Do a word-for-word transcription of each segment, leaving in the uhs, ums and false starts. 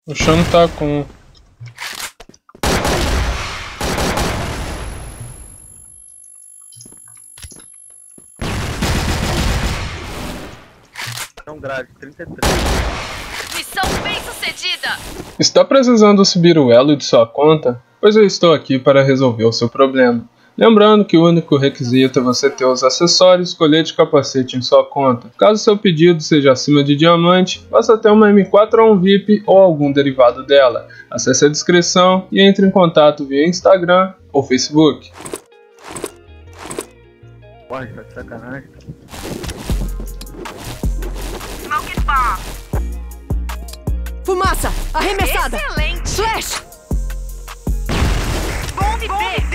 O chão não tá com... Não grave, trinta e três. Missão bem sucedida! Está precisando subir o elo de sua conta? Pois eu estou aqui para resolver o seu problema. Lembrando que o único requisito é você ter os acessórios, colete e capacete em sua conta. Caso seu pedido seja acima de diamante, basta ter uma M quatro ou um V I P ou algum derivado dela. Acesse a descrição e entre em contato via Instagram ou Facebook. Porra, tá de sacanagem. Fumaça! Arremessada! Excelente! Flash! Bombe B!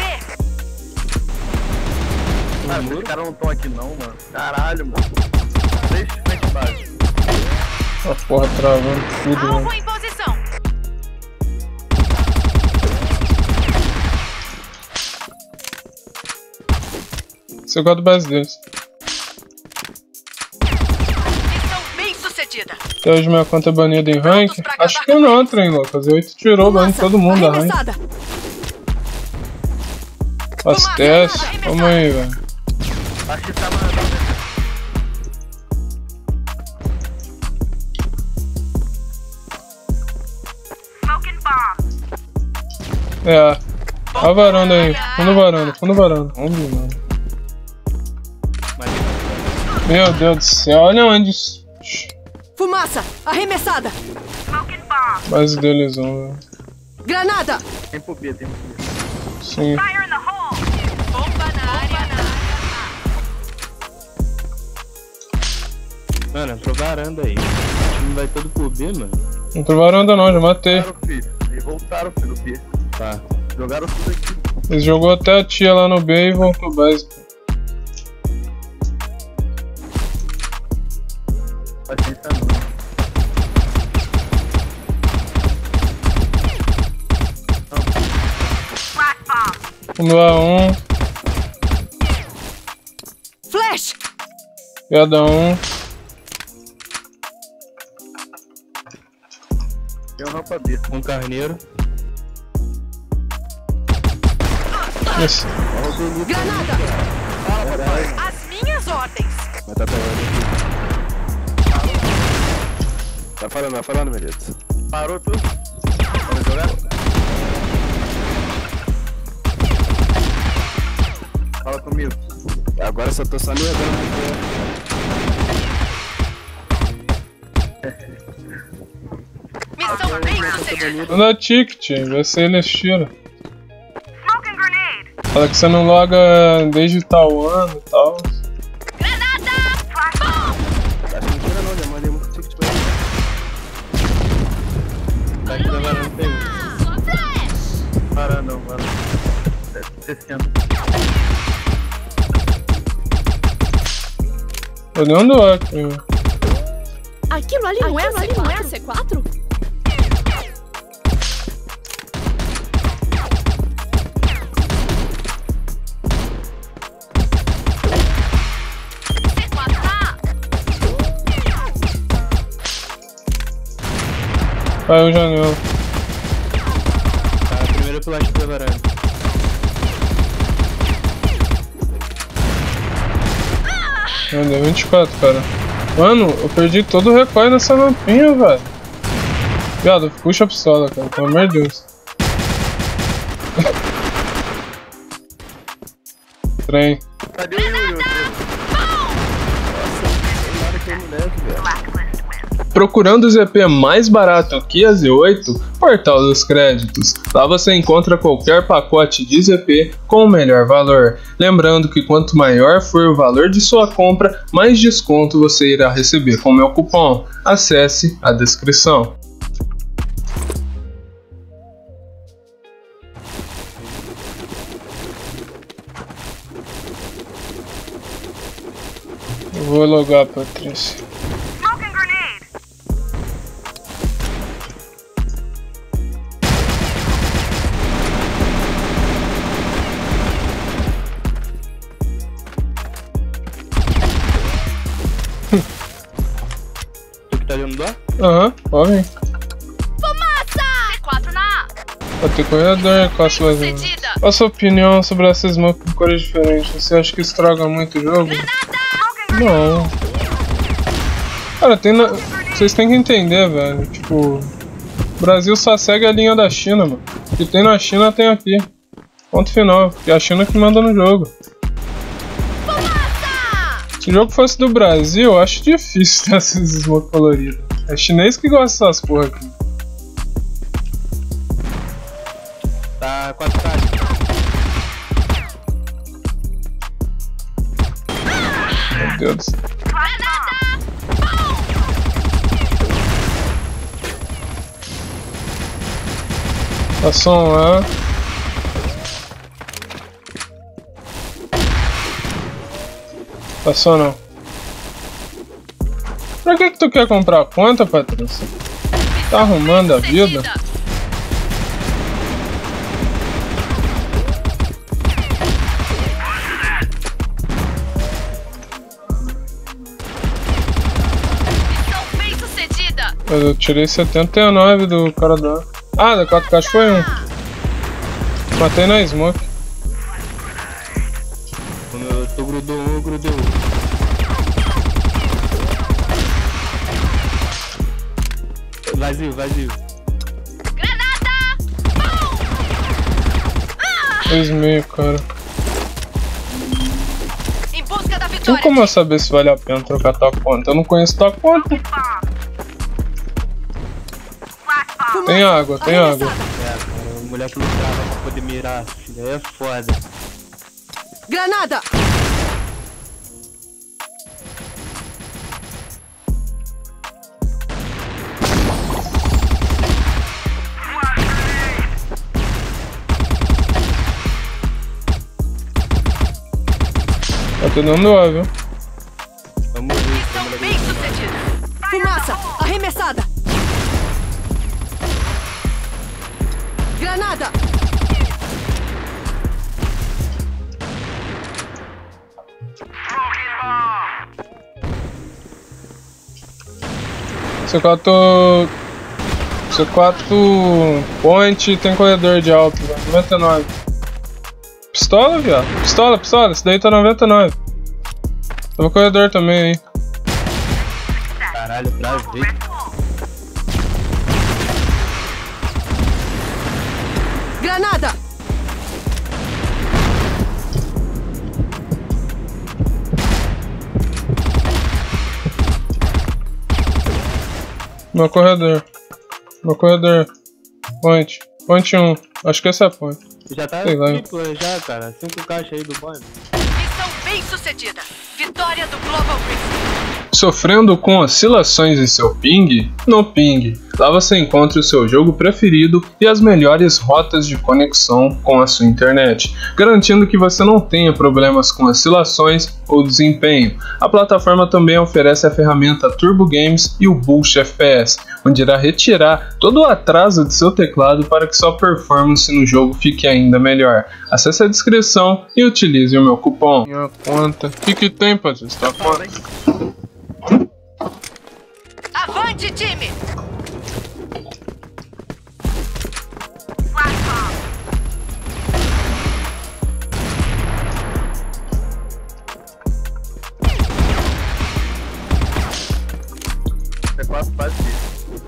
Cara, esses caras não estão aqui não, mano. Caralho, mano. Três frente base. A porra travando tudo, Alvo mano. em posição! Você gosta do base deles. Missão bem sucedida! Até hoje minha conta é banida em rank? Acho que não, trem, Lucas. oito tirou, bane todo mundo da rank. Arremessada! Faz teste. Vamos aí, velho. Acho que tá mandando. É. A varanda aí. Fundo varanda, fundo varanda. Vamos ver, mano. Meu Deus do céu, olha onde. Fumaça! Arremessada! Base deles, velho. Granada! Tem pro B, tem pro B. Sim. Bomba na área! Mano, é pro varanda aí. O time vai todo pro B, mano. Não tô varanda não, já matei. Voltaram, filho. Eles voltaram, filho, do B. Tá. Jogaram tudo aqui. Ele jogou até a tia lá no B e voltou base. Paciência não. Fundo A um. Flash! Piada um. Tem um rampa B. Um carneiro. Isso. Granada! As minhas ordens! Mas tá pegando aqui. Tá falando, tá falando, meu Deus. Parou tudo? Vamos jogar? Fala comigo. Agora só tô só me Missão bem sucedida! Não dá ticket, vai ser eles tiram. Fala que você não loga desde tal ano e tal. Granada! Tá mentira não, já mandei muito ticket pra ele. Tá aqui da varanda, tem um. Para não, mano. sessenta. Olhando o aqui. Aquilo ali não é o C quatro? C quatro A! Caiu janela. Tá, primeiro flash pra varanda. Meu Deus, vinte e quatro, cara. Mano, eu perdi todo o recoil nessa rampinha, velho. Viado, puxa a pistola, cara, pelo amor de Deus. Trem. Cadê o Yuri? Procurando o Z P mais barato que a Z oito? Portal dos Créditos. Lá você encontra qualquer pacote de Z P com o melhor valor. Lembrando que quanto maior for o valor de sua compra, mais desconto você irá receber com meu cupom. Acesse a descrição. Eu vou logar, Patrícia. Tu que tá dentro do ar? Aham, pode vir. Fumaça! Vai ter corredor, qual a sua, qual a sua opinião sobre essa smoke com cores diferentes? Você acha que estraga muito o jogo? Não. Cara, tem na... vocês têm que entender, velho. Tipo, o Brasil só segue a linha da China, mano. O que tem na China tem aqui. Ponto final. Porque é a China que manda no jogo. Se o jogo fosse do Brasil, eu acho difícil ter essas smoke coloridas. É chinês que gosta dessas porra aqui. Tá quatro K. Meu Deus do céu. Passou um lá. Passou não. Pra que que tu quer comprar a conta, Patrícia? Tá arrumando a vida? Mas eu tirei setenta e nove do cara da... Ah, da quatro K foi um. Matei na smoke. Eu tô grudou um, grudou um. Vazio, vazio. Dois meio, cara. Em busca da Tem vitória. como eu saber se vale a pena trocar tua conta? Eu não conheço tua conta. Tem água, tem água. É, cara, o moleque lutava pra poder mirar. Isso daí é foda. Granada! Tá te dando A, viu? Vamos ver. Missão bem sucedida. Fumaça! Arremessada! Granada! C quatro... C quatro... Point tem corredor de alto, velho. noventa e nove. Pistola, viado? Pistola, pistola. Esse daí tá noventa e nove. Tava corredor também, hein. Caralho, travei. Granada! Meu corredor. Meu corredor. Point. Point um. Acho que esse é point. Já tá Sei lá. triplo já, cara. Cinco caixas aí do banho. Missão bem sucedida. Vitória do Global Briefing. Sofrendo com oscilações em seu ping? No Ping. Lá você encontra o seu jogo preferido e as melhores rotas de conexão com a sua internet, garantindo que você não tenha problemas com oscilações ou desempenho. A plataforma também oferece a ferramenta Turbo Games e o Boost F P S, onde irá retirar todo o atraso de seu teclado para que sua performance no jogo fique ainda melhor. Acesse a descrição e utilize o meu cupom. Minha conta. O que que tem, Patrícia? Tá conta? Avante, time! É quase quase isso.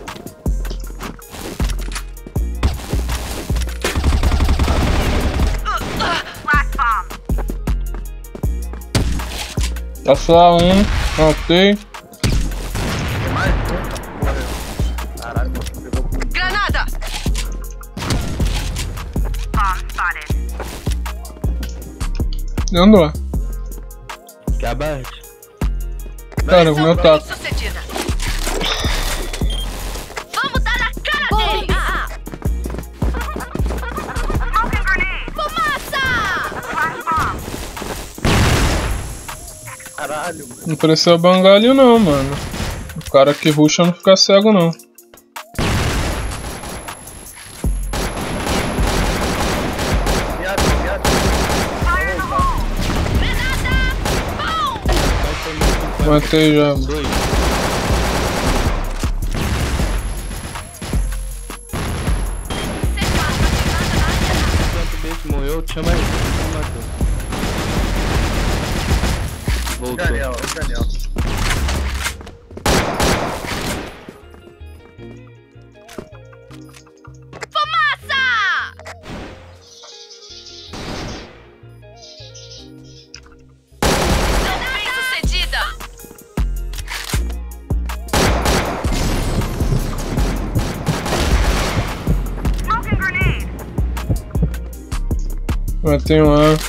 Tá só um. Matei. Tem mais um. Morreu. Caralho, mano. Pegou com Granada! Dando A. Que abate. Cara, o meu tá. Bem sucedida. Vamos dar na cara dele! Ah, ah. Fumaça! caralho, mano. Não precisa bangalho não, mano. O cara que rusha não fica cego não. Viado, viado. Matei já. Dois. eu te chamo aí, chama Matheus. Voltou. Daniel, o Daniel. Matei um A.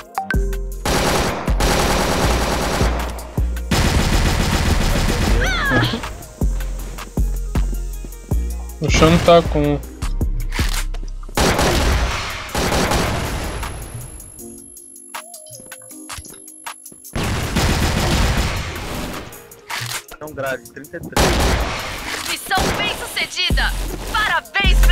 O chão tá com. É um grade, trinta e três. Missão bem sucedida! Parabéns,